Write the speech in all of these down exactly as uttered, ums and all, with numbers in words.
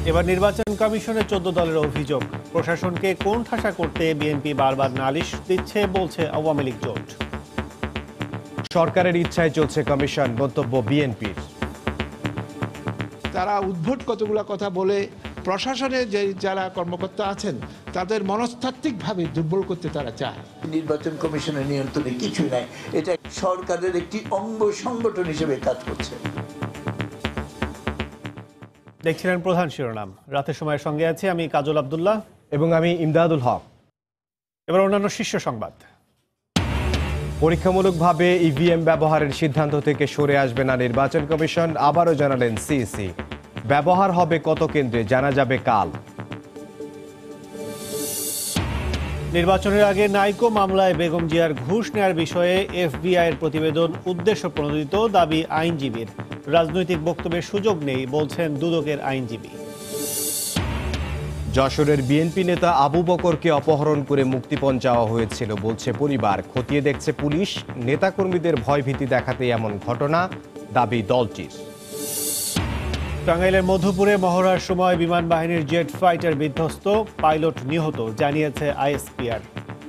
এবার নির্বাচন কমিশনের চোদ্দ দলের অভিযোগ, প্রশাসনকে কোণঠাসা করতে বিএনপি বারবার নালিশ দিচ্ছে বলছে আওয়ামী লীগ জোট। সরকারের ইচ্ছায় চলছে কমিশন, মন্তব্য বিএনপির। তারা উদ্ভট কতগুলো কথা বলে প্রশাসনে যে যারা কর্মকর্তা আছেন তাদের মনস্তাত্ত্বিকভাবে দুর্বল করতে তারা চায়। নির্বাচন কমিশনের নিয়ন্ত্রণে কিছুই নাই, এটা সরকারের একটি অঙ্গ সংগঠন হিসেবে কাজ করছে। দেখছিলেন প্রধান শিরোনাম। রাতের সময়ের সঙ্গে আছি আমি কাজল আব্দুল্লাহ এবং আমি ইমদাদুল হক। এবার অন্যান্য শীর্ষ সংবাদ। পরীক্ষামূলকভাবে ইভিএম ব্যবহারের সিদ্ধান্ত থেকে সরে আসবে না নির্বাচন কমিশন, আবারও জানালেন সিইসি। ব্যবহার হবে কত কেন্দ্রে জানা যাবে কাল। নির্বাচনের আগে নাইকো মামলায় বেগম জিয়ার ঘুষ নেয়ার বিষয়ে এফবিআইয়ের প্রতিবেদন উদ্দেশ্য প্রণোদিত, দাবি আইনজীবীর। রাজনৈতিক বক্তব্যের সুযোগ নেই বলছেন দুদকের আইনজীবী। যশোরের বিএনপি নেতা আবু বকরকে অপহরণ করে মুক্তিপণ চাওয়া হয়েছিল বলছে পরিবার, খতিয়ে দেখছে পুলিশ। নেতাকর্মীদের ভয়ভীতি দেখাতে এমন ঘটনা, দাবি দলটির। টাঙ্গাইলের মধুপুরে মহড়ার সময় বিমান বাহিনীর জেট ফাইটার বিধ্বস্ত, পাইলট নিহত, জানিয়েছে আইএসপিআর।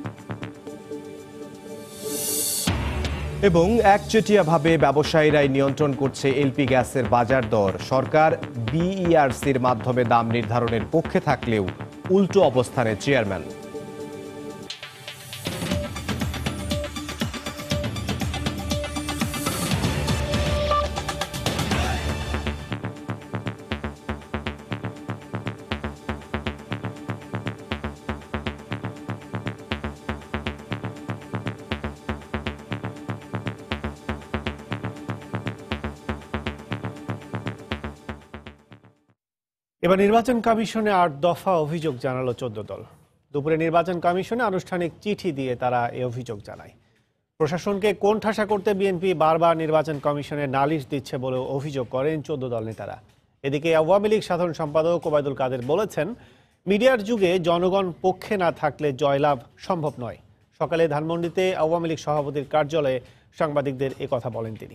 এবং একচেটিয়াভাবে ব্যবসায়ীরাই নিয়ন্ত্রণ করছে এলপি গ্যাসের বাজার দর। সরকার বিইআরসির মাধ্যমে দাম নির্ধারণের পক্ষে থাকলেও উল্টো অবস্থানে চেয়ারম্যান। এবার নির্বাচন কমিশনে আট দফা অভিযোগ জানালো চোদ্দ দল। দুপুরে নির্বাচন কমিশনে আনুষ্ঠানিক চিঠি দিয়ে তারা এই অভিযোগ জানায়। প্রশাসনকে কোণঠাসা করতে বিএনপি বারবার নির্বাচন কমিশনে নালিশ দিচ্ছে বলেও অভিযোগ করেন চোদ্দ দল নেতারা। এদিকে আওয়ামী লীগ সাধারণ সম্পাদক ওবায়দুল কাদের বলেছেন, মিডিয়ার যুগে জনগণ পক্ষে না থাকলে জয়লাভ সম্ভব নয়। সকালে ধানমন্ডিতে আওয়ামী লীগ সভাপতির কার্যালয়ে সাংবাদিকদের একথা বলেন তিনি।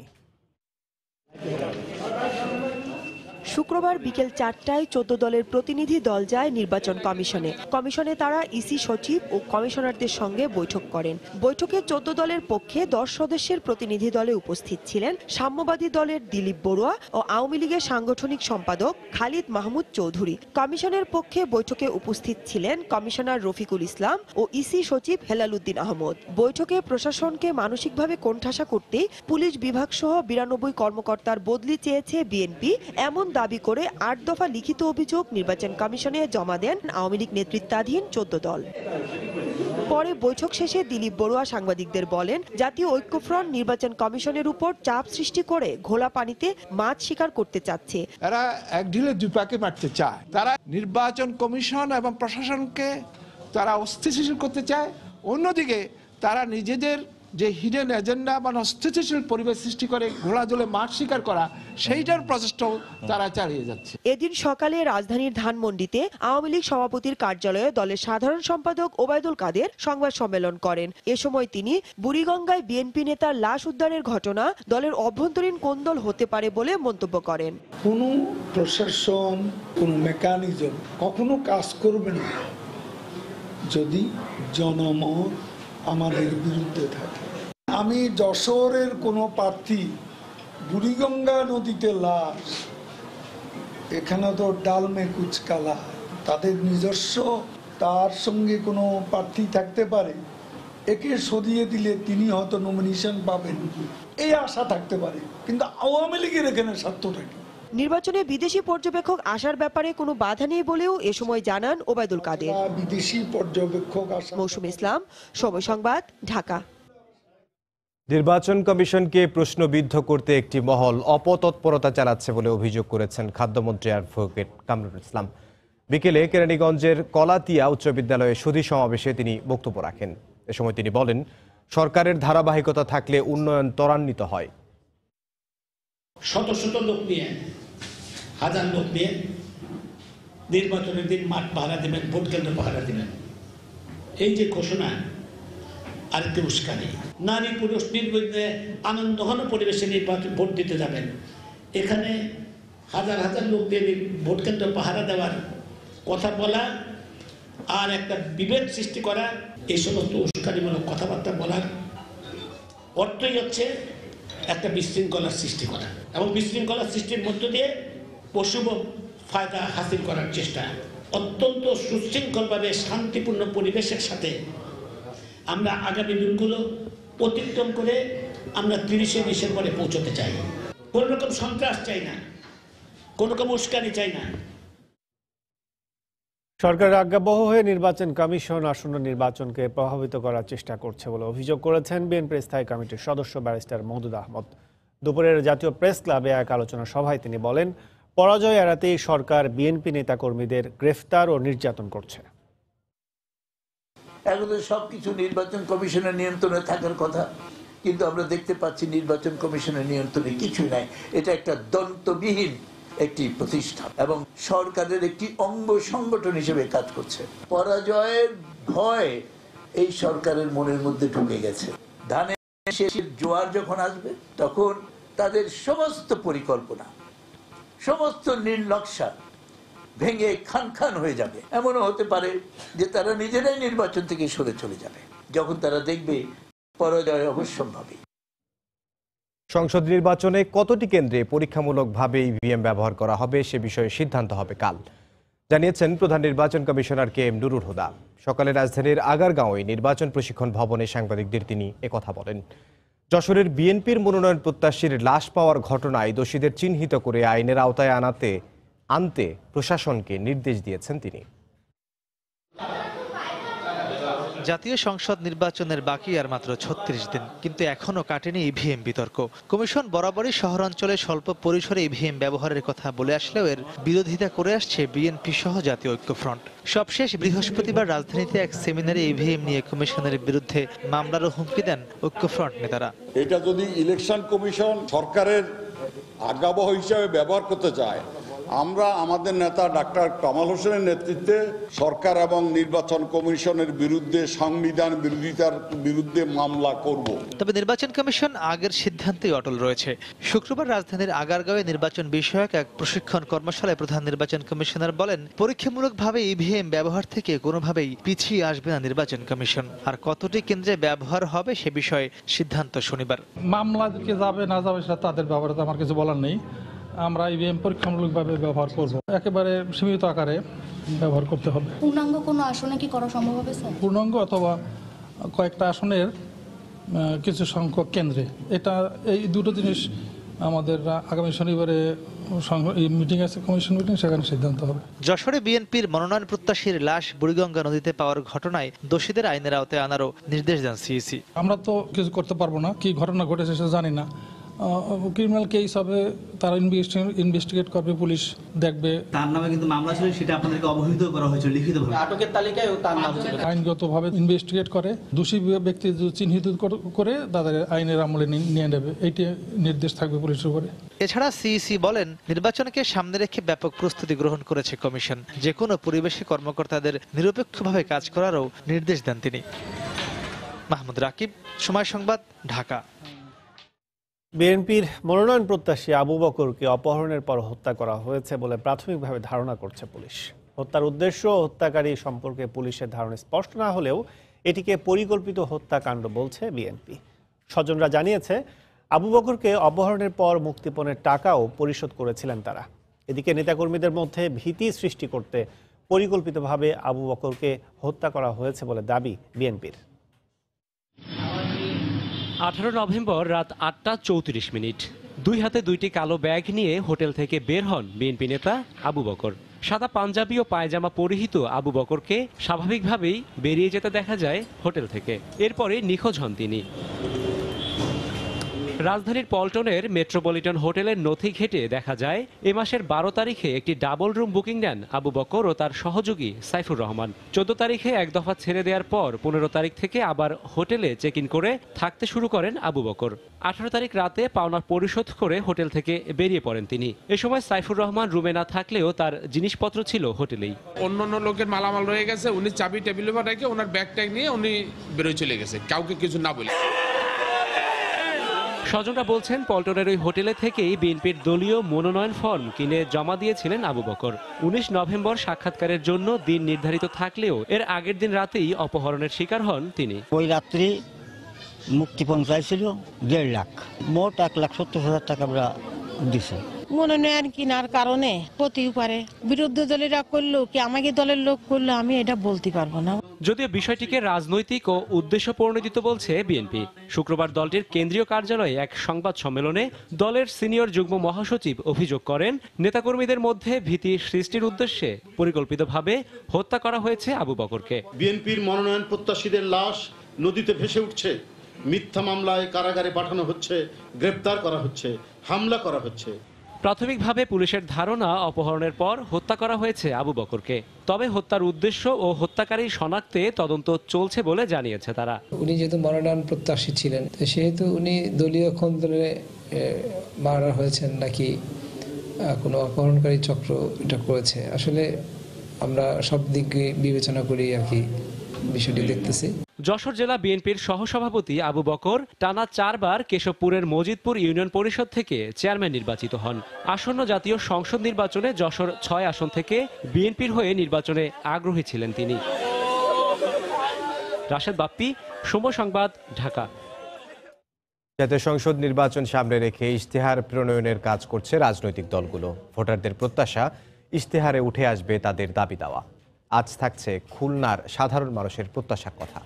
শুক্রবার বিকেল চারটায় চোদ্দ দলের প্রতিনিধি দল যায় নির্বাচন কমিশনে। কমিশনে তারা ইসি সচিব ও কমিশনারদের সঙ্গে বৈঠক করেন। বৈঠকে চোদ্দ দলের পক্ষে দশ সদস্যের প্রতিনিধি দলে উপস্থিত ছিলেন সাম্যবাদী দলের দিলীপ বড়ুয়া ও আওয়ামী লীগের সাংগঠনিক সম্পাদক খালিদ মাহমুদ চৌধুরী। কমিশনের পক্ষে বৈঠকে উপস্থিত ছিলেন কমিশনার রফিকুল ইসলাম ও ইসি সচিব হেলাল উদ্দিন আহমদ। বৈঠকে প্রশাসনকে মানসিকভাবে কোণঠাসা করতে পুলিশ বিভাগ সহ বিরানব্বই কর্মকর্তার বদলি চেয়েছে বিএনপি, এমন দাবি করে আট দফা লিখিত অভিযোগ নির্বাচন কমিশনে জমা দেন আওয়ামী লীগ নেতৃত্বাধীন চোদ্দ দল। পরে বৈঠক শেষে দিলীপ বড়ুয়া সাংবাদিকদের বলেন, জাতীয় ঐক্যফ্রন্ট নির্বাচন কমিশনের উপর চাপ সৃষ্টি করে ঘোলা পানিতে মাছ শিকার করতে চাচ্ছে। এরা এক ঢিলে দুই পাকে মারতে চায়। তারা নির্বাচন কমিশন এবং প্রশাসনকে তারা অস্থিতিশীল করতে চায়। অন্যদিকে তারা নিজেদের যে হিডেন এজেন্ডা বা অস্থিতিশীল পরিবেশ সৃষ্টি করে ঘোলা জলে মাছ শিকার করা, সেইটার প্রচেষ্টাও তারা চালিয়ে যাচ্ছে। এদিন সকালে রাজধানীর ধানমন্ডিতে আওয়ামী লীগ সভাপতির কার্যালয়ে দলের সাধারণ সম্পাদক ওবায়দুল কাদের সংবাদ সম্মেলন করেন। এ সময় তিনি বুড়িগঙ্গায় বিএনপি নেতার লাশ উদ্ধারের ঘটনা দলের অভ্যন্তরীণ কোন্দল হতে পারে বলে মন্তব্য করেন। কোনো প্রশাসন, কোনো মেকানিজম কখনো কাজ করবে না যদি জনমত আমাদের বিরুদ্ধে থাকে। আমি যশোরের কোনো প্রার্থী বুড়িগঙ্গা নদীতে লাশ, এখানে তো ডালমে কুচকালা, তাদের নিজস্ব তার সঙ্গে কোনো প্রার্থী থাকতে পারে, একে সরিয়ে দিলে তিনি হয়তো নমিনেশন পাবেন, এই আশা থাকতে পারে, কিন্তু আওয়ামী লীগের এখানে স্বার্থ থাকে। নির্বাচনে বিদেশি পর্যবেক্ষক আসার ব্যাপারে কোনো বাধা নেই বলেও এ সময় জানান ওবায়দুল কাদের। বিদেশি পর্যবেক্ষক আসা। মৌসুম ইসলাম, সময় সংবাদ, ঢাকা। নির্বাচন কমিশনকে প্রশ্নবিদ্ধ করতে একটি মহল অপতৎপরতা চালাচ্ছে বলে অভিযোগ করেছেন খাদ্যমন্ত্রী অ্যাডভোকেট কামরুল ইসলাম। বিকেলে কেরানীগঞ্জের কলাতিয়া উচ্চ বিদ্যালয়ে সুধী সমাবেশে তিনি বক্তব্য রাখেন। এ সময় তিনি বলেন, সরকারের ধারাবাহিকতা থাকলে উন্নয়ন ত্বরান্বিত হয়। শত শত লোক নিয়ে, হাজার লোক নিয়ে নির্বাচনের দিন মাঠ পাহারা দেবেন, ভোট কেন্দ্র পাহারা দেবেন, এই যে ঘোষণা আরেকটি উস্কানি। নারী পুরুষ নির্বিঘ্নে আনন্দঘন পরিবেশে নির্বাচন ভোট দিতে যাবেন, এখানে হাজার হাজার লোক দিয়ে ভোট কেন্দ্র পাহারা দেওয়ার কথা বলা আর একটা বিভেদ সৃষ্টি করা, এই সমস্ত উস্কানিমূলক কথাবার্তা বলার অর্থই হচ্ছে একটা বিশৃঙ্খলার সৃষ্টি করা এবং বিশৃঙ্খলার সৃষ্টির মধ্য দিয়ে পশুব ফায়দা হাসিল করার চেষ্টা। অত্যন্ত সুশৃঙ্খলভাবে শান্তিপূর্ণ পরিবেশের সাথে আমরা আগামী দিনগুলো অতিক্রম করে আমরা তিরিশে ডিসেম্বরে পৌঁছতে চাই। কোনো রকম সন্ত্রাস চাই না, কোনো রকম উস্কানি চাই না। সরকারের আজ্ঞাবহ হয়ে নির্বাচন কমিশন আসন্ন নির্বাচনকে প্রভাবিত করার চেষ্টা করছে বলে অভিযোগ করেছেন বিএনপির স্থায়ী কমিটির সদস্য ব্যারিস্টার মওদুদ আহমদ। দুপুরের জাতীয় প্রেস ক্লাবে এক আলোচনা সভায় তিনি বলেন, পরাজয় এড়াতেই সরকার বিএনপি নেতাকর্মীদের গ্রেফতার ও নির্যাতন করছে। এখন তো সবকিছু নির্বাচন কমিশনের নিয়ন্ত্রণে থাকার কথা, কিন্তু আমরা দেখতে পাচ্ছি নির্বাচন কমিশনের নিয়ন্ত্রণে কিছু নাই। এটা একটা দন্তবিহীন একটি প্রতিষ্ঠান এবং সরকারের একটি অঙ্গ সংগঠন হিসেবে কাজ করছে। পরাজয়ের ভয় এই সরকারের মনের মধ্যে ঢুকে গেছে। ধানের শেষের জোয়ার যখন আসবে তখন তাদের সমস্ত পরিকল্পনা, সমস্ত নীলনকশা ভেঙে খান খান হয়ে যাবে। এমনও হতে পারে যে তারা নিজেরাই নির্বাচন থেকে সরে চলে যাবে যখন তারা দেখবে পরাজয় অবশ্যম্ভাবী। সংসদ নির্বাচনে কতটি কেন্দ্রে পরীক্ষামূলকভাবে ইভিএম ব্যবহার করা হবে সে বিষয়ে সিদ্ধান্ত হবে কাল, জানিয়েছেন প্রধান নির্বাচন commissioner K M Nurul Huda. সকালে রাজধানীর আগারগাঁওয়ে নির্বাচন প্রশিক্ষণ ভবনে সাংবাদিকদের তিনি একথা বলেন। যশোরের বিএনপির মনোনয়ন প্রত্যাশীর লাশ পাওয়ার ঘটনায় দোষীদের চিহ্নিত করে আইনের আওতায় আনাতে আনতে প্রশাসনকে নির্দেশ দিয়েছেন তিনি। জাতীয় সংসদ নির্বাচনের বাকি আর মাত্র ছত্রিশ দিন, কিন্তু এখনো কাটেনি ইভিএম বিতর্ক। কমিশন বরাবরই শহরাঞ্চলে স্বল্প পরিসরে ইভিএম ব্যবহারের কথা বলে আসলেও এর বিরোধিতা করে আসছে বিএনপি সহ জাতীয় ঐক্যফ্রন্ট। সবশেষ বৃহস্পতিবার রাজধানীতে এক সেমিনারে ইভিএম নিয়ে কমিশনের বিরুদ্ধে মামলারও হুমকি দেন ঐক্যফ্রন্ট নেতারা। এটা যদি ইলেকশন কমিশন সরকারের আজ্ঞাবহ হিসাবে ব্যবহার করতে চায়, আমরা আমাদের নেতা ডাক্তার কামাল হোসেনের নেতৃত্বে সরকার এবং নির্বাচন কমিশনের বিরুদ্ধে সংবিধান বিরোধিতার বিরুদ্ধে মামলা করব। তবে নির্বাচন কমিশন আগের সিদ্ধান্তে অটল রয়েছে। শুক্রবার রাজধানীর আগারগাঁওয়ে নির্বাচন বিষয়ক এক প্রশিক্ষণ কর্মশালায় প্রধান নির্বাচন কমিশনার বলেন, পরীক্ষামূলকভাবে ইভিএম ব্যবহার থেকে কোনোভাবেই পিছিয়ে আসবে না নির্বাচন কমিশন। আর কতটি কেন্দ্রে ব্যবহার হবে সে বিষয়ে সিদ্ধান্ত শনিবার। মামলা যাবে না যাবে সেটা তাদের ব্যাপারে আমার কিছু বলার নেই। আমরা ইভিএম পরীক্ষামূলকভাবে ব্যবহার করব, একেবারে সীমিত আকারে ব্যবহার করতে হবে। পূর্ণাঙ্গ কোনো আসনে কি করা সম্ভব হবে স্যার? পূর্ণাঙ্গ অথবা কয়েকটা আসনের কিছু সংখ্যক কেন্দ্রে, এটা এই দুটো জিনিস আমাদের আগামী শনিবারে মিটিং আছে, কমিশন মিটিং, সেখানে সিদ্ধান্ত হবে। যশোরে বিএনপির মনোনয়ন প্রত্যাশীর লাশ বুড়িগঙ্গা নদীতে পাওয়ার ঘটনায় দোষীদের আইনের আওতায় আনারও নির্দেশ দেন সিইসি। আমরা তো কিছু করতে পারবো না, কি ঘটনা ঘটেছে সেটা জানি না। ক্রিমিনাল কেস হবে, তারা ইনভেস্টিগেট করবে, পুলিশ দেখবে। তার নামে কিন্তু মামলা ছিল, সেটা আপনাদেরকে অবহিত করা হয়েছিল লিখিতভাবে, আটকের তালিকায় তার নাম ছিল। আইনগতভাবে ইনভেস্টিগেট করে দোষী ব্যক্তি চিহ্নিত করে তাদের আইনের আমলে নিয়ে নেবে, এইটি নির্দেশ থাকবে পুলিশের উপরে। এছাড়া সিইসি বলেন, নির্বাচনকে সামনে রেখে ব্যাপক প্রস্তুতি গ্রহণ করেছে কমিশন। যে কোনো পরিবেশে কর্মকর্তাদের নিরপেক্ষভাবে কাজ করারও নির্দেশ দেন তিনি। মাহমুদ রাকিব, সময় সংবাদ, ঢাকা। বিএনপির মনোনয়ন প্রত্যাশী আবু বকরকে অপহরণের পর হত্যা করা হয়েছে বলে প্রাথমিকভাবে ধারণা করছে পুলিশ। হত্যার উদ্দেশ্য ও হত্যাকারী সম্পর্কে পুলিশের ধারণা স্পষ্ট না হলেও এটিকে পরিকল্পিত হত্যাকাণ্ড বলছে বিএনপি। স্বজনরা জানিয়েছে, আবু বকরকে অপহরণের পর মুক্তিপণের টাকাও পরিশোধ করেছিলেন তারা। এদিকে নেতাকর্মীদের মধ্যে ভীতি সৃষ্টি করতে পরিকল্পিতভাবে আবু বকরকে হত্যা করা হয়েছে বলে দাবি বিএনপির। আঠারো নভেম্বর রাত আটটা চৌত্রিশ মিনিট দুই হাতে দুইটি কালো ব্যাগ নিয়ে হোটেল থেকে বের হন বিএনপি নেতা আবু বকর। সাদা পাঞ্জাবি ও পায়জামা পরিহিত আবু বকরকে স্বাভাবিকভাবেই বেরিয়ে যেতে দেখা যায় হোটেল থেকে। এরপরে নিখোঁজ হন তিনি। রাজধানীর পল্টনের মেট্রোপলিটন হোটেলের নথি ঘেটে দেখা যায়, এ মাসের বারো তারিখে একটি ডাবল রুম বুকিং নেন আবু বকর ও তার সহযোগী সাইফুর রহমান। চোদ্দ তারিখে এক দফা ছেড়ে দেওয়ার পর পনেরো তারিখ থেকে আবার হোটেলে চেক ইন করে থাকতে শুরু করেন আবু বকর। আঠারো তারিখ রাতে পাওনা পরিশোধ করে হোটেল থেকে বেরিয়ে পড়েন তিনি। এ সময় সাইফুর রহমান রুমে না থাকলেও তার জিনিসপত্র ছিল হোটেলেই। অন্য অন্য লোকের মালামাল রয়ে গেছে, উনি চাবি টেবিলের উপর রেখে ওনার ব্যাগ ট্যাগ নিয়ে উনি বেরোয় চলে গেছে, কাউকে কিছু না বলে। স্বজনরা বলছেন পল্টনের ওই হোটেলে থেকেই বিএনপির দলীয় মনোনয়ন ফর্ম কিনে জমা দিয়েছিলেন আবু বকর। উনিশ নভেম্বর সাক্ষাৎকারের জন্য দিন নির্ধারিত থাকলেও এর আগের দিন রাতেই অপহরণের শিকার হন তিনি। ওই রাত্রি মুক্তিপণ চাইছিল দেড় লাখ, মোট এক লাখ সত্তর হাজার টাকা আমরা দিছে। মনোনয়ন কেনার কারণে হতেই পারে, বিরুদ্ধ দলেরা করলো কি আমাকে দলের লোক করলো আমি এটা বলতে পারবো না। যদিও বিষয়টিকে রাজনৈতিক ও উদ্দেশ্য প্রণোদিত বলছে বিএনপি। শুক্রবার দলটির কেন্দ্রীয় কার্যালয়ে এক সংবাদ সম্মেলনে দলের সিনিয়র যুগ্ম মহাসচিব অভিযোগ করেন, নেতাকর্মীদের মধ্যে ভীতি সৃষ্টির উদ্দেশ্যে পরিকল্পিতভাবে হত্যা করা হয়েছে আবু বকরকে। বিএনপির মনোনয়ন প্রত্যাশীদের লাশ নদীতে ভেসে উঠছে, মিথ্যা মামলায় কারাগারে পাঠানো হচ্ছে, গ্রেপ্তার করা হচ্ছে, হামলা করা হচ্ছে। প্রাথমিকভাবে পুলিশের ধারণা অপহরণের পর হত্যা করা হয়েছে আবু বকরকে। তবে হত্যার উদ্দেশ্য ও হত্যাকারী শনাক্তে তদন্ত চলছে বলে জানিয়েছে তারা। উনি যেহেতু মনোনয়ন প্রত্যাশী ছিলেন, সেহেতু উনি দলীয় খন্দনে মারা হয়েছেন নাকি কোনো অপহরণকারী চক্র এটা করেছে, আসলে আমরা সব দিক বিবেচনা করি আর কি বিষয়টি দেখতেছি। যশোর জেলা বিএনপির সহসভাপতি আবু বকর টানা চারবার কেশবপুরের মজিদপুর ইউনিয়ন পরিষদ থেকে চেয়ারম্যান নির্বাচিত হন। আসন্ন জাতীয় সংসদ নির্বাচনে যশোর ছয় আসন থেকে বিএনপির হয়ে নির্বাচনে আগ্রহী ছিলেন তিনি। রাশেদ বাপ্পি, সময় সংবাদ, ঢাকা। জাতীয় সংসদ নির্বাচন সামনে রেখে ইশতেহার প্রণয়নের কাজ করছে রাজনৈতিক দলগুলো। ভোটারদের প্রত্যাশা, ইশতেহারে উঠে আসবে তাদের দাবি দাওয়া। আজ থাকছে খুলনার সাধারণ মানুষের প্রত্যাশার কথা।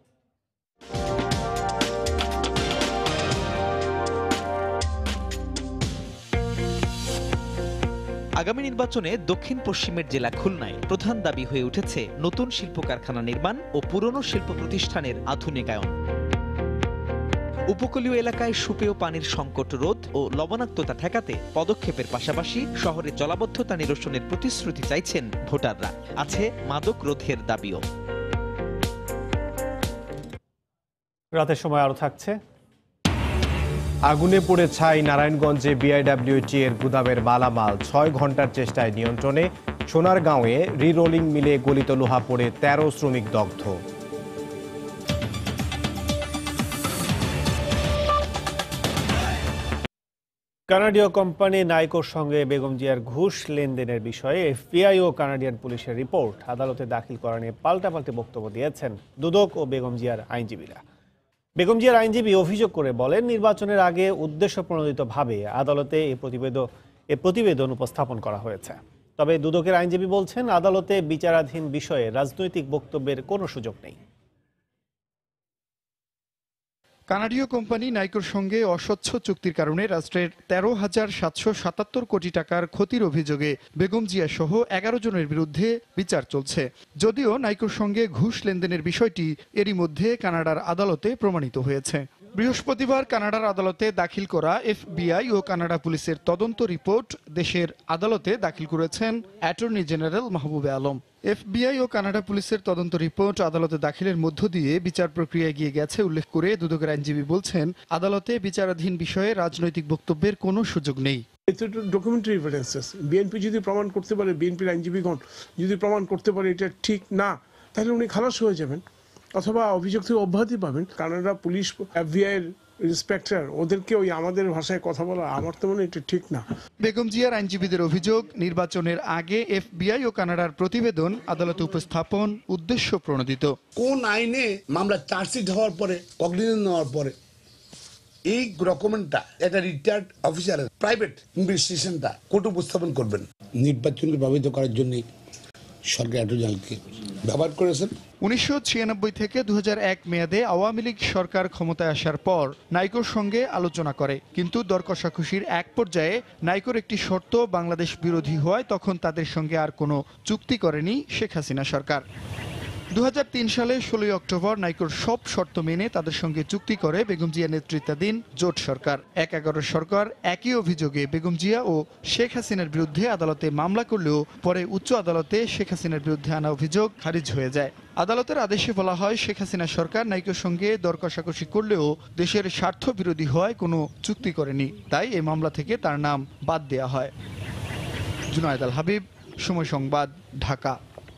আগামী নির্বাচনে দক্ষিণ পশ্চিমের জেলা খুলনায় প্রধান দাবি হয়ে উঠেছে নতুন শিল্প কারখানা নির্মাণ ও পুরনো শিল্প প্রতিষ্ঠানের আধুনিকায়ন। উপকূলীয় এলাকায় সুপেয় পানির সংকট রোধ ও লবণাক্ততা ঠেকাতে পদক্ষেপের পাশাপাশি শহরে জলাবদ্ধতা নিরসনের প্রতিশ্রুতি চাইছেন ভোটাররা। আছে মাদক রোধের দাবিও। রাতের সময় আরো থাকছে। আগুনে পড়ে ছাই নারায়ণগঞ্জে বিআইডব্লিউটি এর গুদামের মালামাল। ছয় ঘন্টার চেষ্টায় নিয়ন্ত্রণে। সোনারগাঁওয়ে রিরোলিং মিলে গলিত লোহা পড়ে তেরো শ্রমিক দগ্ধ। কানাডীয় কোম্পানি নাইকোর সঙ্গে বেগম জিয়ার ঘুষ লেনদেনের বিষয়ে এফবিআই ও কানাডিয়ান পুলিশের রিপোর্ট আদালতে দাখিল করা নিয়ে পাল্টাপাল্টি বক্তব্য দিয়েছেন দুদক ও বেগম জিয়ার আইনজীবীরা। বেগম জিয়ার আইনজীবী অভিযোগ করে বলেন, নির্বাচনের আগে উদ্দেশ্য প্রণোদিতভাবে আদালতে এ প্রতিবেদন এ প্রতিবেদন উপস্থাপন করা হয়েছে। তবে দুদকের আইনজীবী বলছেন, আদালতে বিচারাধীন বিষয়ে রাজনৈতিক বক্তব্যের কোনো সুযোগ নেই। কানাডীয় কোম্পানি নাইকোর সঙ্গে অস্বচ্ছ চুক্তির কারণে রাষ্ট্রের তেরো হাজার সাতশো সাতাত্তর কোটি টাকার ক্ষতির অভিযোগে বেগম জিয়া সহ এগারো জনের বিরুদ্ধে বিচার চলছে। যদিও নাইকোর সঙ্গে ঘুষ লেনদেনের বিষয়টি এরই মধ্যে কানাডার আদালতে প্রমাণিত হয়েছে। বৃহস্পতিবার কানাডার আদালতে দাখিল করা এফবিআই ও কানাডা পুলিশের তদন্ত রিপোর্ট দেশের আদালতে দাখিল করেছেন attorney general Mahbubey Alam. FBI ও কানাডা পুলিশের তদন্ত রিপোর্ট আদালতে দাখিলের মধ্য দিয়ে বিচার প্রক্রিয়া এগিয়ে গেছে উল্লেখ করে দুদকের আইনজীবী বলছেন, আদালতে বিচারাধীন বিষয়ে রাজনৈতিক বক্তব্যের কোনো সুযোগ নেই। ডকুমেন্টারি এভিডেন্সেস, বিএনপি যদি প্রমাণ করতে পারে, বিএনপির আইনজীবীগণ যদি প্রমাণ করতে পারে এটা ঠিক না, তাহলে উনি খালাস হয়ে যাবেন অথবা অভিযোগ থেকে অব্যাহতি পাবেন। কানাডা পুলিশ, এফবিআই এর ইন্সপেক্টর, ওদেরকে ওই আমাদের ভাষায় কথা বলা আমার তো মনে এটা ঠিক না। বেগম জিয়ার আইনজীবীদের অভিযোগ, নির্বাচনের আগে এফবিআই ও কানাডার প্রতিবেদন আদালতে উপস্থাপন উদ্দেশ্য প্রণোদিত। কোন আইনে মামলা চার্জশিট হওয়ার পরে, কগনিশন নেওয়ার পরে এই ডকুমেন্টটা একটা রিটায়ার্ড অফিসারের প্রাইভেট ইনভেস্টিগেশনটা কোর্ট উপস্থাপন করবেন। নির্বাচনকে প্রভাবিত করার জন্যই সরকার অ্যাটর্নি ব্যবহার করেছেন। উনিশশো ছিয়ানব্বই থেকে দু হাজার এক মেয়াদে আওয়ামী লীগ সরকার ক্ষমতায় আসার পর নাইকোর সঙ্গে আলোচনা করে, কিন্তু দর কষাকষির এক পর্যায়ে নাইকোর একটি শর্ত বাংলাদেশ বিরোধী হওয়ায় তখন তাদের সঙ্গে আর কোনো চুক্তি করেনি শেখ হাসিনা সরকার। দু হাজার তিন সালে ষোলোই অক্টোবর নাইকোর সব শর্ত মেনে তাদের সঙ্গে চুক্তি করে বেগম জিয়া নেতৃত্বাধীন জোট সরকার। এক এগারো সরকার একই অভিযোগে বেগম জিয়া ও শেখ হাসিনার বিরুদ্ধে আদালতে মামলা করলেও পরে উচ্চ আদালতে শেখ হাসিনার বিরুদ্ধে আনা অভিযোগ খারিজ হয়ে যায়। আদালতের আদেশে বলা হয়, শেখ হাসিনা সরকার নাইকোর সঙ্গে দর কষাকষি করলেও দেশের স্বার্থ বিরোধী হওয়ায় কোনো চুক্তি করেনি, তাই এই মামলা থেকে তার নাম বাদ দেওয়া হয়। জুনায়েদ আল হাবিব, সময় সংবাদ, ঢাকা।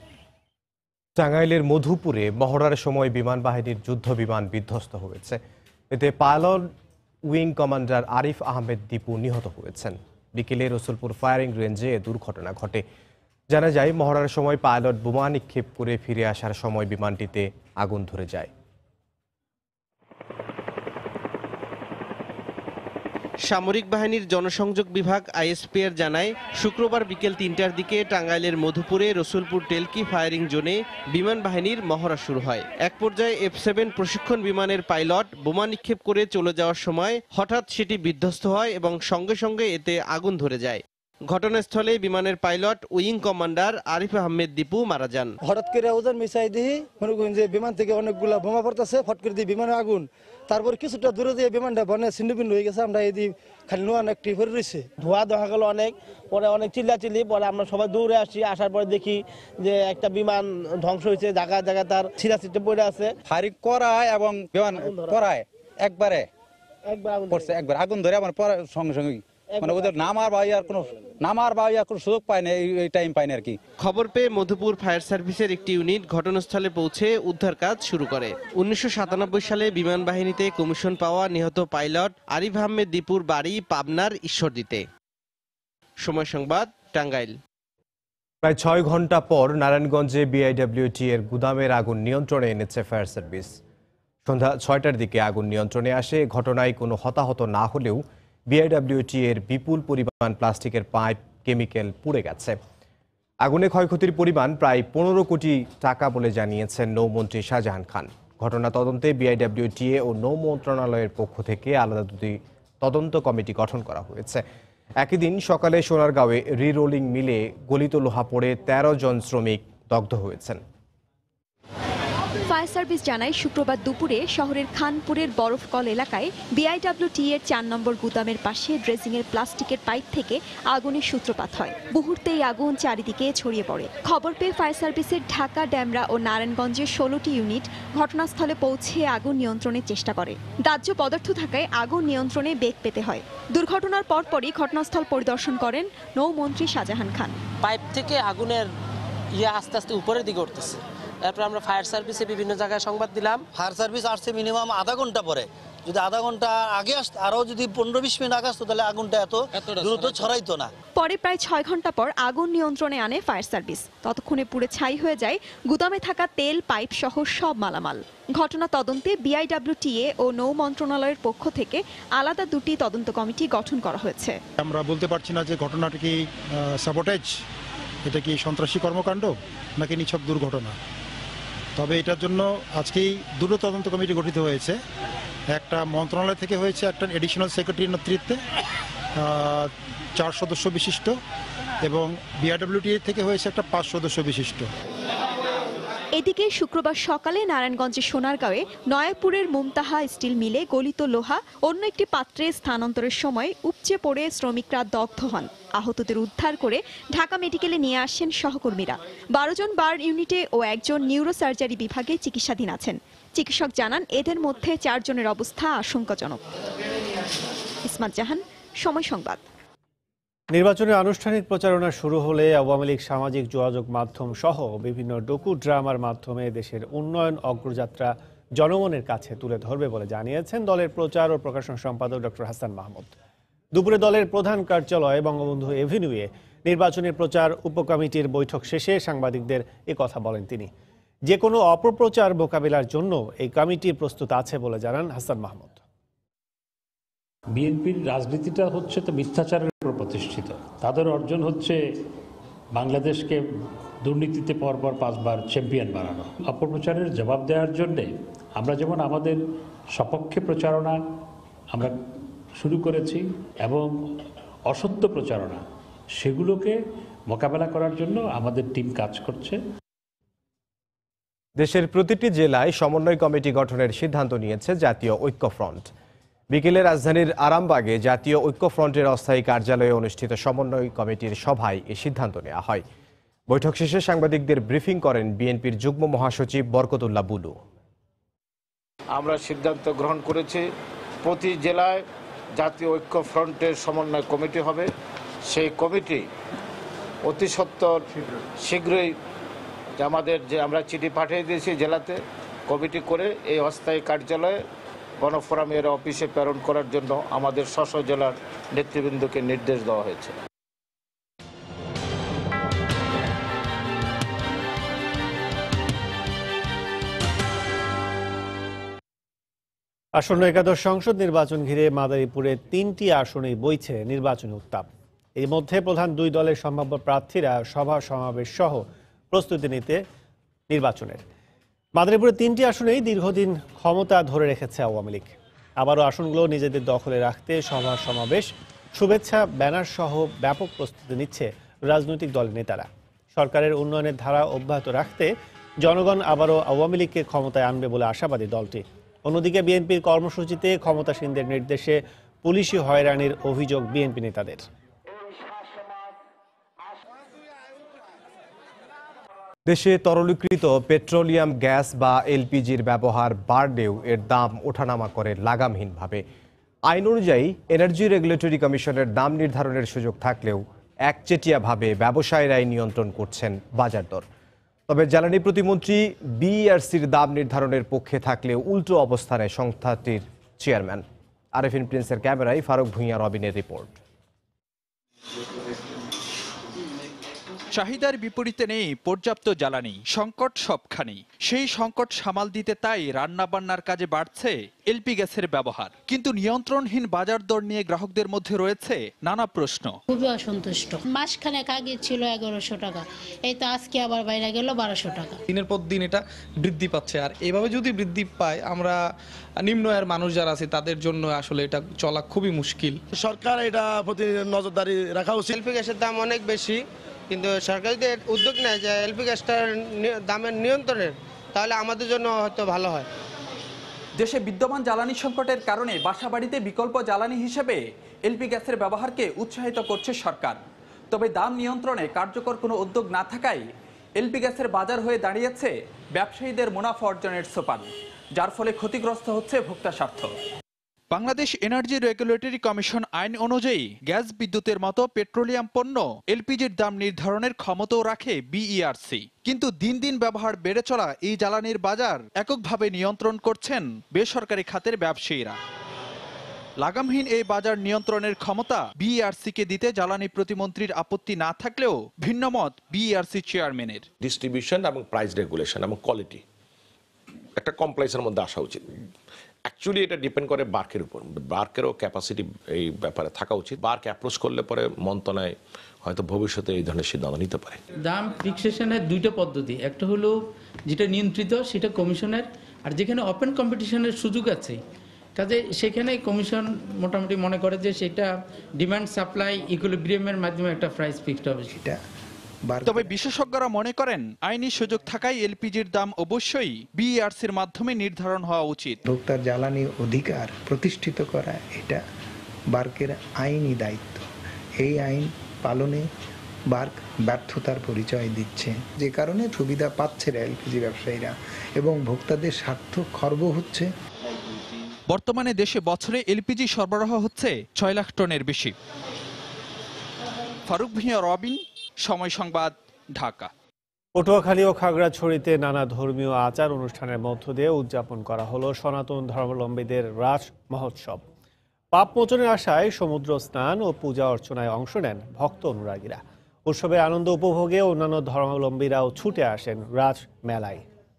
টাঙ্গাইলের মধুপুরে মহড়ার সময় বিমান বাহিনীর যুদ্ধ বিমান বিধ্বস্ত হয়েছে। এতে pilot wing commander Arif Ahmed Dipu নিহত হয়েছেন। বিকেলে রসুলপুর ফায়ারিং রেঞ্জে এ দুর্ঘটনা ঘটে। জানা যায়, মহড়ার সময় পাইলট বোমা নিক্ষেপ করে ফিরে আসার সময় বিমানটিতে আগুন ধরে যায়। সামরিক বাহিনীর জনসংযোগ বিভাগ আইএসপিআর জানায়, শুক্রবার বিকেল তিনটার দিকে টাঙ্গাইলের মধুপুরে রসুলপুর টেলকি ফায়ারিং জোনে বিমান বাহিনীর মহড়া শুরু হয়। এক পর্যায়ে এফ সেভেন প্রশিক্ষণ বিমানের পাইলট বোমা নিক্ষেপ করে চলে যাওয়ার সময় হঠাৎ সেটি বিধ্বস্ত হয় এবং সঙ্গে সঙ্গে এতে আগুন ধরে যায়। ঘটনাস্থলে বিমানের pilot wing commander Arif Ahmed Dipu মারা যান। হঠাৎ করে ওজন মিসাই দিই মনে করেন যে বিমান থেকে অনেকগুলো বোমা পড়তেছে, ফট করে দিয়ে বিমানে আগুন। তারপর কিছুটা দূরে দিয়ে বিমানটা বনে ছিন্নভিন্ন হয়ে গেছে। আমরা এই খালি নোয়ান একটি ভরে রয়েছে, ধোয়া দেখা গেল অনেক, পরে অনেক চিল্লা চিল্লি, পরে আমরা সবাই দৌড়ে আসি। আসার পরে দেখি যে একটা বিমান ধ্বংস হয়েছে, জায়গায় জায়গায় তার ছিঁড়া ছিটে পড়ে আছে। ফায়ারিং করায় এবং বিমান পড়ায় একবারে পড়ছে, একবার আগুন ধরে আমার সঙ্গে সঙ্গে মানে ওদের নামার বা আর কোনো নামার বা কোনো সুযোগ পায় না, এই টাইম পায় না আর কি। খবর পেয়ে মধুপুর ফায়ার সার্ভিসের একটি ইউনিট ঘটনাস্থলে পৌঁছে উদ্ধার কাজ শুরু করে। উনিশশো সাতানব্বই সালে বিমান বাহিনীতে কমিশন পাওয়া নিহত পাইলট আরিফ আহমেদ দীপুর বাড়ি পাবনার ঈশ্বরদীতে। সময় সংবাদ, টাঙ্গাইল। প্রায় ছয় ঘন্টা পর নারায়ণগঞ্জে বিআইডব্লিউটি এর গুদামের আগুন নিয়ন্ত্রণে এনেছে ফায়ার সার্ভিস। সন্ধ্যা ছয়টার দিকে আগুন নিয়ন্ত্রণে আসে। ঘটনায় কোনো হতাহত না হলেও বিআইডব্লিউটি এর বিপুল পরিমাণ প্লাস্টিকের পাইপ, কেমিক্যাল পুড়ে গেছে। আগুনে ক্ষয়ক্ষতির পরিমাণ প্রায় পনেরো কোটি টাকা বলে জানিয়েছেন নৌমন্ত্রী শাহজাহান খান। ঘটনা তদন্তে বিআইডব্লিউটিএ ও নৌ মন্ত্রণালয়ের পক্ষ থেকে আলাদা দুটি তদন্ত কমিটি গঠন করা হয়েছে। একই দিন সকালে সোনারগাঁওয়ে রি রোলিং মিলে গলিত লোহা পড়ে তেরো জন শ্রমিক দগ্ধ হয়েছেন। ফায়ার সার্ভিস জানায়, শুক্রবার দুপুরে শহরের খানপুরের বরফকল এলাকায় বিআইডব্লিউটি এর চার নম্বর গুদামের পাশে ড্রেসিংয়ের প্লাস্টিকের পাইপ থেকে আগুনের সূত্রপাত হয়। মুহূর্তেই আগুন চারিদিকে ছড়িয়ে পড়ে। খবর পেয়ে ফায়ার সার্ভিসের ঢাকা, ড্যামরা ও নারায়ণগঞ্জের ষোলোটি ইউনিট ঘটনাস্থলে পৌঁছে আগুন নিয়ন্ত্রণের চেষ্টা করে। দাহ্য পদার্থ থাকায় আগুন নিয়ন্ত্রণে বেগ পেতে হয়। দুর্ঘটনার পরপরই ঘটনাস্থল পরিদর্শন করেন নৌমন্ত্রী শাহজাহান খান। পাইপ থেকে আগুনের ইয়ে আস্তে আস্তে উপরের দিকে উঠতেছে। তারপর আমরা ফায়ার সার্ভিসে বিভিন্ন জায়গায় সংবাদ দিলাম। ফায়ার সার্ভিস আসছে মিনিমাম আধা ঘন্টা পরে। যদি আধা ঘন্টা আগে আসতো, আরও যদি পনেরো বিশ মিনিট আগে আসতো, তাহলে আগুনটা এত দ্রুত ছড়াইতো না। পরে প্রায় ছয় ঘন্টা পর আগুন নিয়ন্ত্রণে আনে ফায়ার সার্ভিস। ততক্ষণে পুড়ে ছাই হয়ে যায় গুদামে থাকা তেল, পাইপ সহ সব মালামাল। ঘটনা তদন্তে বিআইডব্লিউটিএ ও নৌ মন্ত্রণালয়ের পক্ষ থেকে আলাদা দুটি তদন্ত কমিটি গঠন করা হয়েছে। আমরা বলতে পারছি না যে ঘটনাটা কি সাবোটেজ, এটা কি সন্ত্রাসী কর্মকাণ্ড নাকি নিছক দুর্ঘটনা। তবে এটার জন্য আজকেই দুটো তদন্ত কমিটি গঠিত হয়েছে। একটা মন্ত্রণালয় থেকে হয়েছে, একটা এডিশনাল সেক্রেটারির নেতৃত্বে চার সদস্য বিশিষ্ট, এবং বিআইডব্লিউটিএ থেকে হয়েছে একটা পাঁচ সদস্য বিশিষ্ট। এদিকে শুক্রবার সকালে নারায়ণগঞ্জের সোনারগাঁওয়ে নয়াপুরের মুমতাহা স্টিল মিলে গলিত লোহা অন্য একটি পাত্রে স্থানান্তরের সময় উপচে পড়ে শ্রমিকরা দগ্ধ হন। আহতদের উদ্ধার করে ঢাকা মেডিকেলে নিয়ে আসেন সহকর্মীরা। বারো জন বার্ন ইউনিটে ও একজন নিউরোসার্জারি বিভাগে চিকিৎসাধীন আছেন। চিকিৎসক জানান, এদের মধ্যে চারজনের অবস্থা আশঙ্কাজনক। ইসমাত জাহান, সময় সংবাদ। নির্বাচনের আনুষ্ঠানিক প্রচারণা শুরু হলে আওয়ামী লীগ সামাজিক যোগাযোগ মাধ্যম সহ বিভিন্ন ডকু ড্রামার মাধ্যমে দেশের উন্নয়ন অগ্রযাত্রা জনগণের কাছে তুলে ধরবে বলে জানিয়েছেন দলের প্রচার ও প্রকাশন সম্পাদক ডক্টর হাসান মাহমুদ। দুপুরে দলের প্রধান কার্যালয় বঙ্গবন্ধু এভিনিউয়ে নির্বাচনের প্রচার উপকমিটির বৈঠক শেষে সাংবাদিকদের এ কথা বলেন তিনি। যে কোনো অপপ্রচার মোকাবিলার জন্য এই কমিটি প্রস্তুত আছে বলে জানান হাসান মাহমুদ। বিএনপির রাজনীতিটা হচ্ছে তো মিথ্যাচারের উপর প্রতিষ্ঠিত। তাদের অর্জন হচ্ছে বাংলাদেশকে দুর্নীতিতে পরপর পাঁচবার চ্যাম্পিয়ন বানানো। অপপ্রচারের জবাব দেওয়ার জন্যে আমরা যেমন আমাদের সপক্ষে প্রচারণা আমরা শুরু করেছি এবং অসত্য প্রচারণা সেগুলোকে মোকাবেলা করার জন্য আমাদের টিম কাজ করছে। দেশের প্রতিটি জেলায় সমন্বয় কমিটি গঠনের সিদ্ধান্ত নিয়েছে জাতীয় ঐক্যফ্রন্ট। বিকেলে রাজধানীর আরামবাগে জাতীয় ঐক্যফ্রন্টের অস্থায়ী কার্যালয়ে অনুষ্ঠিত সমন্বয় কমিটির সভায় এই সিদ্ধান্ত নেওয়া হয়। বৈঠক শেষে সাংবাদিকদের ব্রিফিং করেন বিএনপির যুগ্ম মহাসচিব বরকতুল্লাহ বুলু। আমরা সিদ্ধান্ত গ্রহণ করেছি প্রতি জেলায় জাতীয় ঐক্যফ্রন্টের সমন্বয় কমিটি হবে। সেই কমিটি অতি সত্বর শীঘ্রই আমাদের যে আমরা চিঠি পাঠিয়ে দিয়েছি জেলাতে, কমিটি করে এই অস্থায়ী কার্যালয়ে গণফোরামের অফিসে প্রেরণ করার জন্য আমাদের স্ব স্ব জেলার নেতৃবৃন্দকে নির্দেশ দেওয়া হয়েছে। আসন্ন একাদশ সংসদ নির্বাচন ঘিরে মাদারীপুরে তিনটি আসনেই বইছে নির্বাচনী উত্তাপ। এর মধ্যে প্রধান দুই দলের সম্ভাব্য প্রার্থীরা সভা সমাবেশ সহ প্রস্তুতি নিতে নির্বাচনের। মাদারীপুরে তিনটি আসনেই দীর্ঘদিন ক্ষমতা ধরে রেখেছে আওয়ামী লীগ। আবারও আসনগুলো নিজেদের দখলে রাখতে সভা সমাবেশ, শুভেচ্ছা ব্যানার সহ ব্যাপক প্রস্তুতি নিচ্ছে রাজনৈতিক দলের নেতারা। সরকারের উন্নয়নের ধারা অব্যাহত রাখতে জনগণ আবারও আওয়ামী লীগকে ক্ষমতায় আনবে বলে আশাবাদী দলটি। অন্যদিকে বিএনপির কর্মসূচিতে ক্ষমতাসীনদের নির্দেশে পুলিশি হয়রানির অভিযোগ বিএনপি নেতাদের। দেশে তরলীকৃত পেট্রোলিয়াম গ্যাস বা এলপিজির ব্যবহার বাড়লেও এর দাম ওঠানামা করে লাগামহীনভাবে। আইন অনুযায়ী এনার্জি রেগুলেটরি কমিশনের দাম নির্ধারণের সুযোগ থাকলেও একচেটিয়াভাবে ব্যবসায়ীরাই নিয়ন্ত্রণ করছেন বাজার দর। তবে জ্বালানি প্রতিমন্ত্রী বিইআরসির দাম নির্ধারণের পক্ষে থাকলেও উল্টো অবস্থানে সংস্থাটির চেয়ারম্যান। আরেফিন প্রিন্সের ক্যামেরায় ফারুক ভূঁইয়া রবিনের রিপোর্ট। চাহিদার বিপরীতে নেই পর্যাপ্ত জ্বালানি, সংকট সবখানেই। সেই সংকট সামাল দিতে তাই রান্নাবান্নার কাজে বাড়ছে এলপি গ্যাসের ব্যবহার। কিন্তু নিয়ন্ত্রণহীন বাজার দর নিয়ে গ্রাহকদের মধ্যে রয়েছে নানা প্রশ্ন। খুবই অসন্তুষ্ট। মাসখানেক আগে ছিল এগারোশো টাকা, এই তো আজকে আবার বাইরে গেল বারোশো টাকা। দিনের পর দিন এটা বৃদ্ধি পাচ্ছে, আর এভাবে যদি বৃদ্ধি পায় আমরা নিম্ন আয়ের মানুষ যারা আছে তাদের জন্য আসলে এটা চলা খুবই মুশকিল। সরকার এটা প্রতি নজরদারি রাখা উচিত। এলপি গ্যাসের দাম অনেক বেশি, কিন্তু সরকার যদি উদ্যোগ নেয় যে এলপি গ্যাসটার দামের নিয়ন্ত্রণের, তাহলে আমাদের জন্য হয়তো ভালো হয়। দেশে বিদ্যমান জ্বালানি সংকটের কারণে বাসাবাড়িতে বিকল্প জ্বালানি হিসেবে এলপি গ্যাসের ব্যবহারকে উৎসাহিত করছে সরকার। তবে দাম নিয়ন্ত্রণে কার্যকর কোনো উদ্যোগ না থাকায় এলপি গ্যাসের বাজার হয়ে দাঁড়িয়েছে ব্যবসায়ীদের মুনাফা অর্জনের সোপান, যার ফলে ক্ষতিগ্রস্ত হচ্ছে ভোক্তা স্বার্থ। বাংলাদেশ এনার্জি রেগুলেটরি কমিশন আইন অনুযায়ী গ্যাস, বিদ্যুতের মতো পেট্রোলিয়াম পণ্য এলপিজির দাম নির্ধারণের ক্ষমতাও রাখে বিইআরসি। কিন্তু দিন দিন ব্যবহার বেড়ে চলা এই জ্বালানির বাজার এককভাবে নিয়ন্ত্রণ করছেন বেসরকারি খাতের ব্যবসায়ীরা। লাগামহীন এই বাজার নিয়ন্ত্রণের ক্ষমতা বিইআরসিকে দিতে জ্বালানি প্রতিমন্ত্রীর আপত্তি না থাকলেও ভিন্নমত বিইআরসি চেয়ারম্যানের। ডিস্ট্রিবিউশন এবং প্রাইস রেগুলেশন এবং কোয়ালিটি একটা কমপ্লেক্সের মধ্যে আসা উচিত। অ্যাকচুয়ালি এটা ডিপেন্ড করে বার্কের উপর, বার্কেরও ক্যাপাসিটি এই ব্যাপারে থাকা উচিত। বার্ক অ্যাপ্রোচ করলে পরে মন্ত্রণালয় হয়তো ভবিষ্যতে এই ধরনের সিদ্ধান্ত নিতে পারে। দাম ফিক্সেশনের দুইটা পদ্ধতি, একটা হলো যেটা নিয়ন্ত্রিত সেটা কমিশনের, আর যেখানে ওপেন কম্পিটিশনের সুযোগ আছে কাজে সেখানে কমিশন মোটামুটি মনে করে যে সেটা ডিমান্ড সাপ্লাই ইকুইলিব্রিয়ামের মাধ্যমে একটা প্রাইস ফিক্সড হবে সেটা। তবে বিশেষজ্ঞরা মনে করেন আইনি সুযোগ থাকায় এলপিজির দাম অবশ্যই বিইআরসির মাধ্যমে নির্ধারণ হওয়া উচিত। ভোক্তার জ্বালানি অধিকার প্রতিষ্ঠিত করা এটা বার্কের আইনি দায়িত্ব। এই আইন পালনে বার্ক ব্যর্থতার পরিচয় দিচ্ছে, যে কারণে সুবিধা পাচ্ছে না এলপিজি ব্যবসায়ীরা এবং ভোক্তাদের স্বার্থ খর্ব হচ্ছে। বর্তমানে দেশে বছরে এলপিজি সরবরাহ হচ্ছে ছয় লাখ টনের বেশি। ফারুক ভূঁইয়া, রবিন, সময় সংবাদ, ঢাকা। পটুয়াখালী ও খাগড়াছড়িতে নানা ধর্মীয় আচার অনুষ্ঠানের মধ্য দিয়ে উদযাপন করা হলো সনাতন ধর্মাবলম্বীদের রাস মহোৎসব। পাপ মোচনের আশায় সমুদ্র স্নান ও পূজা অর্চনায় অংশ নেন ভক্ত অনুরাগীরা। উৎসবের আনন্দ উপভোগে অন্যান্য ধর্মাবলম্বীরাও ছুটে আসেন রাস মেলায়।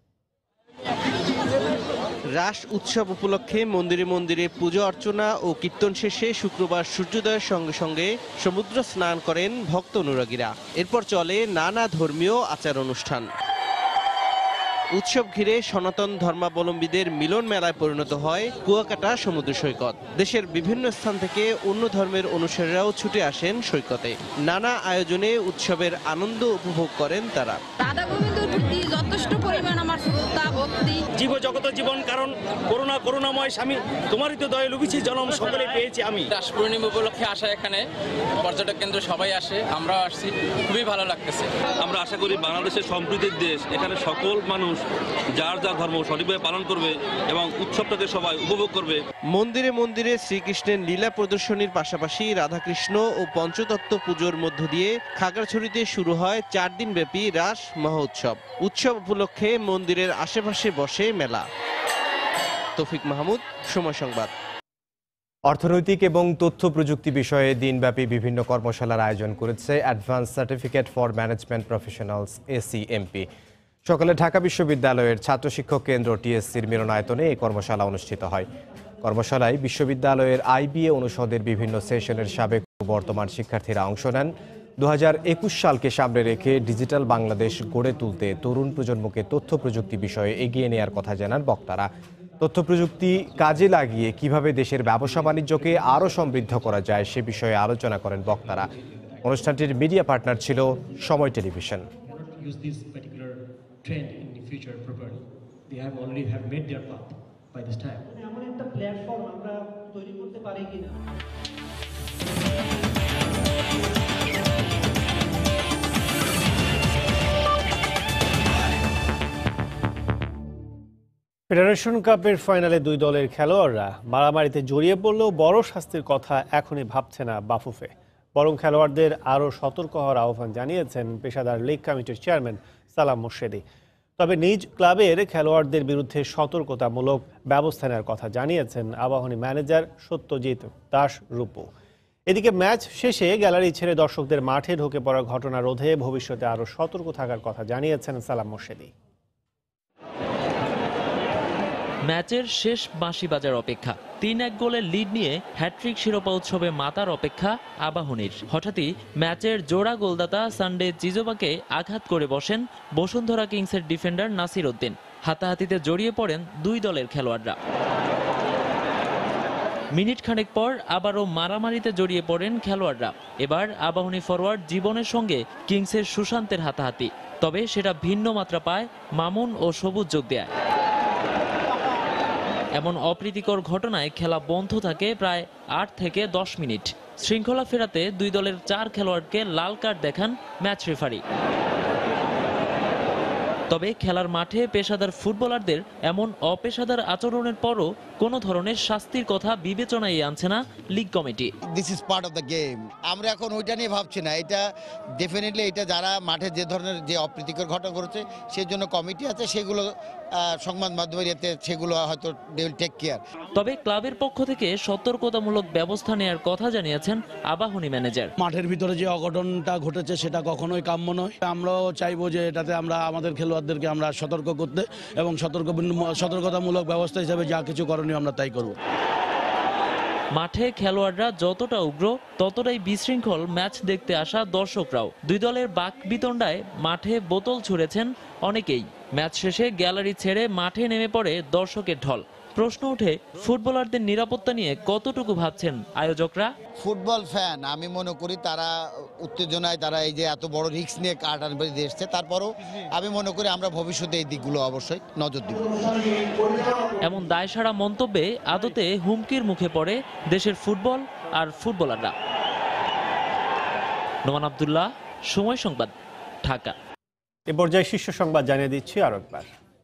রাস উৎসব উপলক্ষে মন্দিরে মন্দিরে পূজা অর্চনা ও কীর্তন শেষে শুক্রবার সূর্যোদয়ের সঙ্গে সঙ্গে সমুদ্র স্নান করেন ভক্ত অনুরাগীরা। এরপর চলে নানা ধর্মীয় আচার অনুষ্ঠান। উৎসব ঘিরে সনাতন ধর্মাবলম্বীদের মিলন মেলায় পরিণত হয় কুয়াকাটা সমুদ্র সৈকত। দেশের বিভিন্ন স্থান থেকে অন্য ধর্মের অনুসারীরাও ছুটে আসেন সৈকতে। নানা আয়োজনে উৎসবের আনন্দ উপভোগ করেন তারা। রাধা গোবিন্দর প্রতি যথেষ্ট পরিমাণ আমার শ্রদ্ধা ভক্তি। জীব জগত জীবন কারণ করুণা করুণাময় স্বামী, তোমারই তো দয়া লুবিছি জনম সকলে পেয়েছি আমি। রাস পূর্ণিমা উপলক্ষে আসা এখানে পর্যটক কেন্দ্র সবাই আসে, আমরাও আসছি, খুবই ভালো লাগতেছে। আমরা আশা করি বাংলাদেশের সম্প্রীতির দেশ, এখানে সকল মানুষ যার যার ধর্ম সঠিকভাবে পালন করবে এবং উৎসবটাকে সবাই উপভোগ করবে। মন্দিরে মন্দিরে শ্রীকৃষ্ণের লীলা প্রদর্শনীর পাশাপাশি রাধাকৃষ্ণ ও পঞ্চতত্ত্ব পুজোর মধ্য দিয়ে খাগড়াছড়িতে শুরু হয় চার দিন ব্যাপী রাস মহোৎসব। উৎসব উপলক্ষে মন্দিরের আশেপাশে বসে মেলা। তৌফিক মাহমুদ, সময় সংবাদ। অর্থনৈতিক এবং তথ্য প্রযুক্তি বিষয়ে দিনব্যাপী বিভিন্ন কর্মশালার আয়োজন করেছে advance certificate for management professionals ACMP. সকালে ঢাকা বিশ্ববিদ্যালয়ের ছাত্র শিক্ষক কেন্দ্র টিএসসির মিলনায়তনে এই কর্মশালা অনুষ্ঠিত হয়। কর্মশালায় বিশ্ববিদ্যালয়ের আইবিএ অনুষদের বিভিন্ন সেশনের সাবেক ও বর্তমান শিক্ষার্থীরা অংশ নেন। দু হাজার একুশ সালকে সামনে রেখে ডিজিটাল বাংলাদেশ গড়ে তুলতে তরুণ প্রজন্মকে তথ্য প্রযুক্তি বিষয়ে এগিয়ে নেওয়ার কথা জানান বক্তারা। তথ্য প্রযুক্তি কাজে লাগিয়ে কিভাবে দেশের ব্যবসা বাণিজ্যকে আরও সমৃদ্ধ করা যায় সে বিষয়ে আলোচনা করেন বক্তারা। অনুষ্ঠানটির মিডিয়া পার্টনার ছিল সময় টেলিভিশন। ফেডারেশন কাপের ফাইনালে দুই দলের খেলোয়াড়রা মারামারিতে জড়িয়ে পড়লেও বড় শাস্তির কথা এখনই ভাবছে না বাফুফে, বরং খেলোয়াড়দের আরও সতর্ক হওয়ার আহ্বান জানিয়েছেন পেশাদার লীগ কমিটির চেয়ারম্যান সালাম মোর্শেদি। তবে নিজ ক্লাবের খেলোয়াড়দের বিরুদ্ধে সতর্কতামূলক ব্যবস্থা নেওয়ার কথা জানিয়েছেন আবাহনী ম্যানেজার সত্যজিৎ দাস রূপু। এদিকে ম্যাচ শেষে গ্যালারি ছেড়ে দর্শকদের মাঠে ঢুকে পড়ার ঘটনা রোধে ভবিষ্যতে আরও সতর্ক থাকার কথা জানিয়েছেন সালাম মোর্শেদি। ম্যাচের শেষ বাঁশি বাজার অপেক্ষা, তিন এক গোলের লিড নিয়ে হ্যাট্রিক শিরোপা উৎসবে মাতার অপেক্ষা আবাহনীর। হঠাৎই ম্যাচের জোড়া গোলদাতা সানডে চিজোবাকে আঘাত করে বসেন বসুন্ধরা কিংসের ডিফেন্ডার নাসির উদ্দিন। হাতাহাতিতে জড়িয়ে পড়েন দুই দলের খেলোয়াড়রা। মিনিট খানেক পর আবারও মারামারিতে জড়িয়ে পড়েন খেলোয়াড়রা। এবার আবাহনী ফরওয়ার্ড জীবনের সঙ্গে কিংসের সুশান্তের হাতাহাতি, তবে সেটা ভিন্ন মাত্রা পায় মামুন ও সবুজ যোগ দেয়। এমন অপ্রীতিকর ঘটনায় খেলা বন্ধ থাকে প্রায় আট থেকে দশ মিনিট। শৃঙ্খলা ফেরাতে দুই দলের চার খেলোয়াড়কে লাল কার্ড দেখান ম্যাচ রেফারি। তবে খেলার মাঠে পেশাদার ফুটবলারদের এমন অপেশাদার আচরণের পরও কোনো ধরনের শাস্তির কথা বিবেচনায় আনছে না league committee. This is part of the game. আমরা এখন ওইটা নিয়ে ভাবছি না, এটা ডেফিনেটলি এটা যারা মাঠে যে ধরনের যে অপ্রীতিকর ঘটনা করেছে সেই জন্য কমিটি আছে, সেগুলো সংবাদ মাধ্যমের এতে সেগুলো হয়তো দে উইল টেক কেয়ার। তবে ক্লাবের পক্ষ থেকে সতর্কতামূলক ব্যবস্থা নেওয়ার কথা জানিয়েছেন আবাহনী ম্যানেজার। মাঠের ভিতরে যে অঘটনটা ঘটেছে সেটা কখনোই কাম্য নয়। আমরাও চাইবো যে এটাতে আমরা আমাদের খেলোয়াড়দেরকে আমরা সতর্ক করতে এবং সতর্ক সতর্কতামূলক ব্যবস্থা হিসেবে যা কিছু করণীয় আমরা তাই করব। মাঠে খেলোয়াড়রা যতটা উগ্র ততটাই বিশৃঙ্খল ম্যাচ দেখতে আসা দর্শকরাও। দুই দলের বাক বিতণ্ডায় মাঠে বোতল ছুঁড়েছেন অনেকেই। ম্যাচ শেষে গ্যালারি ছেড়ে মাঠে নেমে পড়ে দর্শকের ঢল। প্রশ্ন ওঠে, ফুটবলারদের নিরাপত্তা নিয়ে কতটুকু ভাবছেন আয়োজকরা? ফুটবল ফ্যান আমি মনে করি তারা উত্তেজনায় তারা এই যে এত বড় রিস্ক নিয়ে কার্ড আনবে এসছে, তারপরও আমি মনে করি আমরা ভবিষ্যতে এই দিকগুলো অবশ্যই নজর দিব। এমন দায়সারা মন্তব্যে আদতে হুমকির মুখে পড়ে দেশের ফুটবল আর ফুটবলাররা। নোমান আব্দুল্লাহ, সময় সংবাদ, ঢাকা। এ পর্যায়ে শীর্ষ সংবাদ জানিয়ে দিচ্ছি আরো একবার।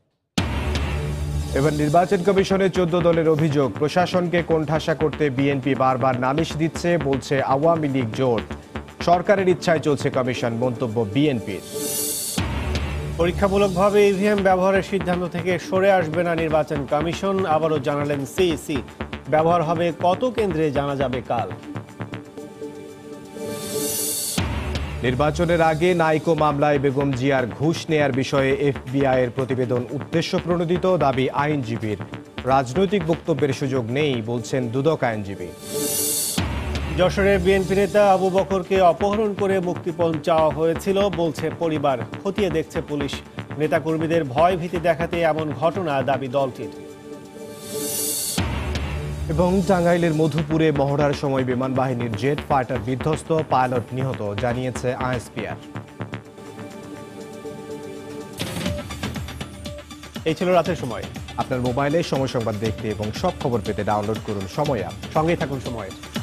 এবার নির্বাচন কমিশনের চোদ্দ দলের অভিযোগ, প্রশাসনকে কোণঠাসা করতে বিএনপি বারবার নালিশ দিচ্ছে বলছে আওয়ামী লীগ জোট। সরকারের ইচ্ছায় চলছে কমিশন, মন্তব্য বিএনপির। পরীক্ষামূলকভাবে ইভিএম ব্যবহারের সিদ্ধান্ত থেকে সরে আসবে না নির্বাচন কমিশন, আবারও জানালেন সিইসি। ব্যবহার হবে কত কেন্দ্রে জানা যাবে কাল। নির্বাচনের আগে নাইকো মামলায় বেগম জিয়ার ঘুষ নেয়ার বিষয়ে এফবিআই এর প্রতিবেদন উদ্দেশ্য প্রণোদিত, দাবি আইনজীবীর। রাজনৈতিক বক্তব্যের সুযোগ নেই বলছেন দুদক আইনজীবী। যশোরের বিএনপি নেতা আবু বকরকে অপহরণ করে মুক্তিপণ চাওয়া হয়েছিল বলছে পরিবার, খতিয়ে দেখছে পুলিশ। নেতাকর্মীদের ভয় ভীতি দেখাতে এমন ঘটনা, দাবি দলটির। এবং টাঙ্গাইলের মধুপুরে মহড়ার সময় বিমান বাহিনীর জেট ফাইটার বিধ্বস্ত, পাইলট নিহত, জানিয়েছে আইএসপিআর। এই ছিল রাতের সময়। আপনার মোবাইলে সময় সংবাদ দেখতে এবং সব খবর পেতে ডাউনলোড করুন সময় অ্যাপ। সঙ্গেই থাকুন সময়ের।